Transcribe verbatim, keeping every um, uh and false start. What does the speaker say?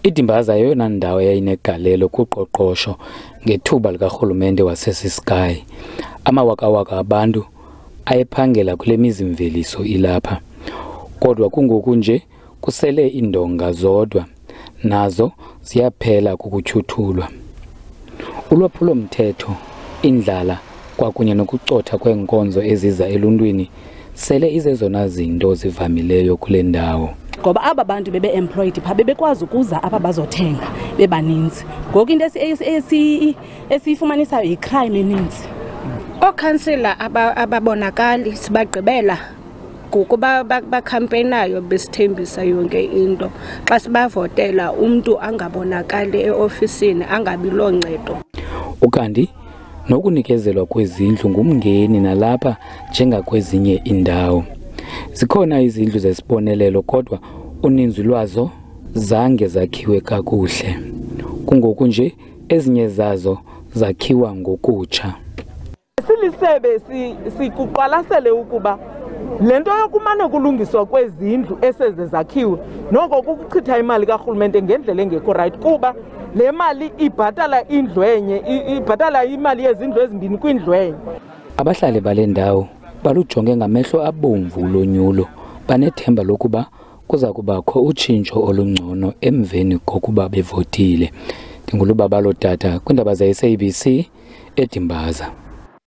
IDimbaza yeyona ndawo yayinegalelo kuqoqosho ngethuba likarhulumente wasesisky. Amawakawaka abantu ayephangela kule mizi-mveliso ilapha. Kodwa kungoku nje kusele iindonga zodwa, nazo ziyaphela kukutyhuthulwa. Ulwaphulo-mthetho, indlala kwakunye nokucotha kweenkonzo eziza eluntwini sele izezona zinto zivamileyo kule ndawo. Ngoba aba bantu bebe-employed pha bebekwazi ukuza apha bazothenga bebaninzi. Ngoku into esiyifumanisayo yicrime eninzi. Ookhansila ababonakali sibagqibela ngokuba bakhampenayo besithembisa yonke into. Xa sibavotela umntu angabonakali eofisini angabi loncedo. Ukanti nokunikezelwa kwezindlu ngumngeni nalapha njengakwezinye indawo. Zikhona izindlu zesibonelelo kodwa uninzi lwazo zange zakhiwe kakuhle. Kungoku nje ezinye zazo zakhiwa ngokutsha. Silisebe sikuqwalasele ukuba lento yokumane kulungiswa kwezindlu eseze zakhiwe noko kukuchitha imali karhulumente ngendlela engekho right, kuba le mali ibhatala indlu enye, ibhatala imali yezindlu ezimbini kwindlu enye. Abahlali bale ndawo balujonge ngamehlo abomvu ulonyulo, banethemba lokuba kuza kubakho utshintsho olungcono emveni kokuba bevotile. Ndingulubaba lotata kwiindaba ze-S A B C eDimbaza.